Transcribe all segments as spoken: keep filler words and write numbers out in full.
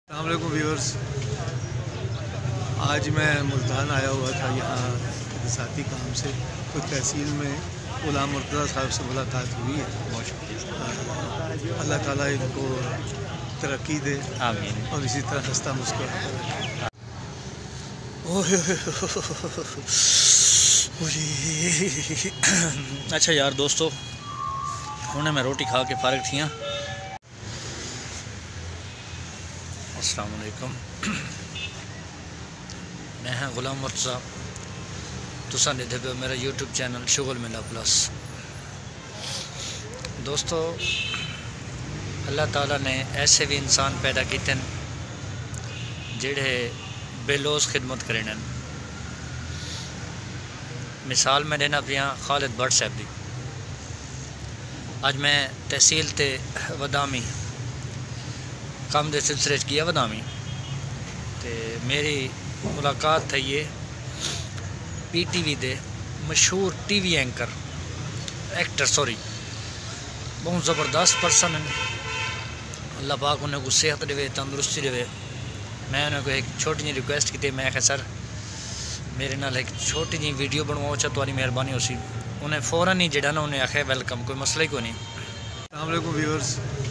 السلام علیکم ویورز، آج میں ملتان آیا ہوا تھا یہاں اقتصادی کام سے. تو تحصیل میں غلام مرتضیٰ صاحب سے ملاقات ہوئی ہے. اللہ تعالیٰ ان کو ترقی دے آمین اور اسی طرح ہنستا مسکراتا رہے. اچھا یار دوستو، انہیں میں روٹی کھا کے فارغ تھی. السلام علیکم، میں ہاں غلام مرتضیٰ. تساں دیکھتے پہ میرا یوٹیوب چینل شغل ملا پلس. دوستو، اللہ تعالیٰ نے ایسے بھی انسان پیدا کیتے ہیں جڑے بے لوز خدمت کریں. مثال میں دینا پیا خالد بٹ صاحب دی. اج میں تحصیل تے ودامی کام دے سلسلے کیا ودامی تے میری ملاقات تھی یہ پی ٹی وی دے مشہور T V anchor actor sorry بہت زبردست پرسن ہیں. اللہ پاک انہیں کو صحت دے، تندرستی دے. میں انہیں کو ایک چھوٹی جی ریکویسٹ کی، میں کہ سر میرے نال ایک چھوٹی جی ویڈیو بنواؤ، چا تمہاری مہربانی ہو سی. انہیں فوراً ہی جڑا نا انہیں آخیا ویلکم، کوئی مسئلہ ہی کوئی نہیں. السلام علیکم ویورز،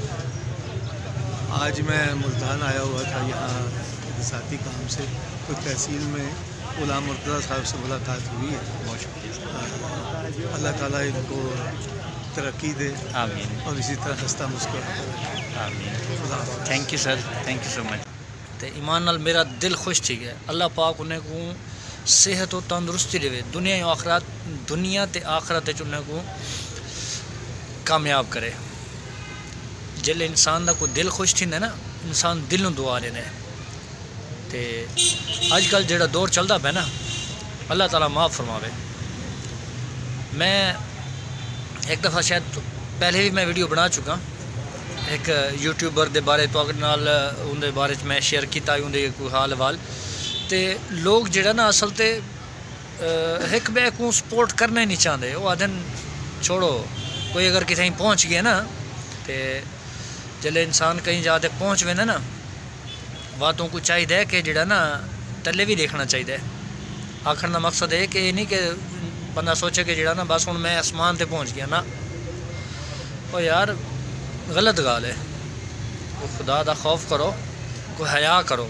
آج میں ملتان آیا ہوا تھا یہاں اقتصادی کام سے. تو تحصیل میں غلام مرتضیٰ صاحب سے ملاقات ہوئی ہے. اللہ تعالیٰ ان کو ترقی دے آمین اور اسی طرح ہنستا مسکراتا رہے. آمین. Thank you sir, thank you so much. تے ایمان نال میرا دل خوش تھی گیا. اللہ پاک انہیں کو صحت و تندرستی دے، دنیا و آخرت دنیا تے آخرت انہیں کو کامیاب کرے. جل انسان دا کوئی دل خوش تھی نا، انسان دل دعا دینے. تے اج کل جڑا دور چلتا پہ نا، اللہ تعالیٰ معاف فرماوے. میں ایک دفعہ شاید پہلے بھی میں ویڈیو بنا چکا ایک یوٹیوبر دے بارے تو نال ان دے بارے میں شیئر کیتا ان دے کوئی حال حوال. تے لوگ جڑا نا اصل تے ایک بے کو سپورٹ کرنا ہی نہیں چاہتے. وہ آدھن چھوڑو، کوئی اگر کہیں پہنچ گیا نا تے جلے انسان کہیں جاتے پہنچ وے نا باتوں کو چاہیے کہ جڑا نا تلے بھی دیکھنا چاہیے. آخر کا مقصد ہے کہ یہ نہیں کہ بندہ سوچے کہ جڑا نا بس ہوں میں آسمان تے پہنچ گیا نا. وہ یار غلط گال ہے. وہ خدا دا خوف کرو، کوئی حیا کرو.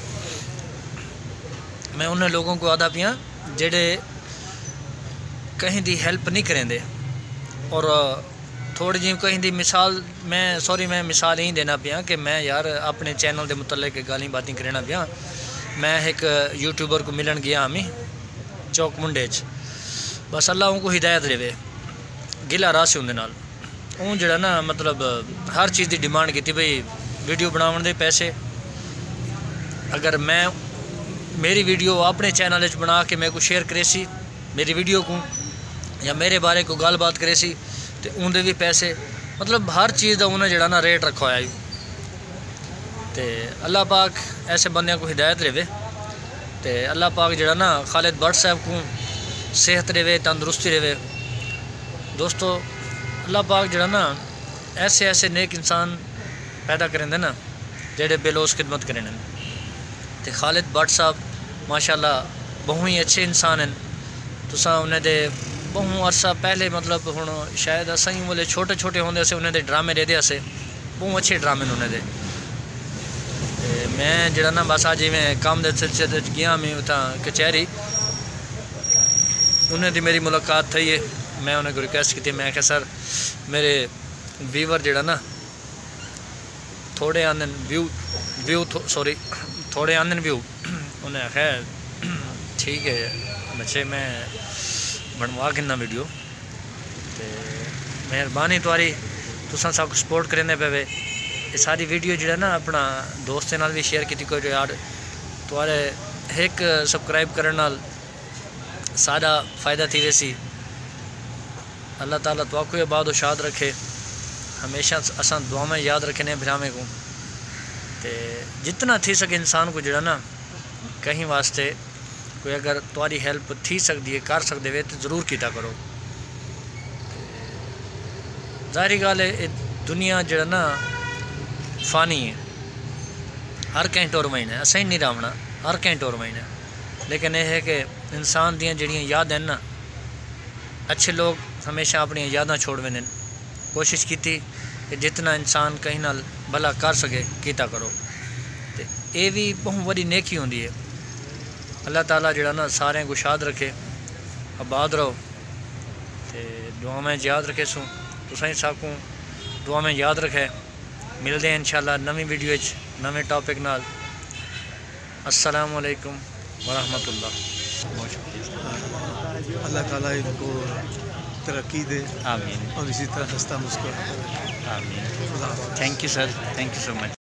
میں انہیں لوگوں کو آدھا پیا جڑے کہیں دی ہیلپ نہیں کریں دے اور تھوڑی جی کہیں دی مثال میں سوری میں مثال ہی دینا پیا کہ میں یار اپنے چینل دے متعلق گالی باتیں کرنا پیا. میں ایک یوٹیوبر کو ملن گیا ہمیں چوک منڈے چ. بس اللہ ان کو ہدایت دے. گلا راہ سے اندر اون جڑا نا مطلب ہر چیز دی ڈیمانڈ کی بھئی ویڈیو بناون دے پیسے. اگر میں میری ویڈیو اپنے چینل بنا کے میں کو شیئر کرے سی میری ویڈیو کو یا میرے بارے کو گل بات کرے سی تے اون دے بھی پیسے. مطلب ہر چیز دا انہیں جڑا نا ریٹ رکھا ہوا ہے. تے اللہ پاک ایسے بندیاں کو ہدایت دے. تے اللہ پاک جڑا نا خالد بٹ صاحب کو صحت دے، تندرستی دے. دوستو، اللہ پاک جڑا نا ایسے ایسے نیک انسان پیدا کریں دے نا جڑے بے لوز خدمت کریں. تے خالد بٹ صاحب ماشاءاللہ بہت ہی اچھے انسان ہیں. تساں انہیں دے بہت عرصہ پہلے مطلب ہوں شاید اصل ہی بولے چھوٹے چھوٹے ہوندے سے انہیں دے ڈرامے دے دے سے بہت اچھے ڈرامے انہیں دے. میں جڑا نا بس آج میں کام دے سلسلے گیا میں اتنا کچہری انہیں دی میری ملاقات تھی ہے. میں انہیں کو ریکویسٹ کی تھی، میں کہ سر میرے ویور جڑا نا تھوڑے آندن ویو ویو سوری تھوڑے آندن ویو. انہیں آخیا ٹھیک ہے بچے میں بنوا کنا ویڈیو. تے مہربانی تواری تساں سب کو سپورٹ کرنے پہ. یہ ساری ویڈیو جڑا نا اپنا دوست نال بھی شیئر کی کوئی یار توارے ایک سبسکرائب کرنے نال سارا فائدہ تھی ویسی. اللہ تعالیٰ تو کو آباد و شاد رکھے. ہمیشہ اساں دعا میں یاد رکھنے بھراویں کو. تے جتنا تھی سکے انسان کو جڑا نا کہیں واسطے کوئی اگر تاری ہیلپ تھی سکتی ہے کر سکتے ہوئے تو ضرور کیتا کرو. ظاہری گال ہے دنیا جڑا نا فانی ہے. ہر کہیں ٹور مہینے اسیں نہیں راونا ہر کہیں ٹور مہینے لیکن یہ ہے کہ انسان دیاں جڑیاں یاد ہیں نا اچھے لوگ ہمیشہ اپنی یاداں چھوڑ وین کوشش کی کہ جتنا انسان کہیں نال بھلا کر سکے کیتا کرو تے اے بھی بہت بڑی نیکی ہوندی ہے اللہ تعالیٰ جڑا نا سارے گشاد رکھے آباد رہو تے دعا میں یاد رکھے سوں تسائیں ساکوں دعا میں یاد رکھے ملتے ہیں انشاءاللہ نویں ویڈیو وچ نویں ٹاپک نال السلام علیکم ورحمۃ اللہ بہت شکریہ اللہ تعالیٰ ان کو ترقی دے آمین اور اسی طرح ہنستا مسکراتا رہے آمین خدا حافظ thank you sir thank you so much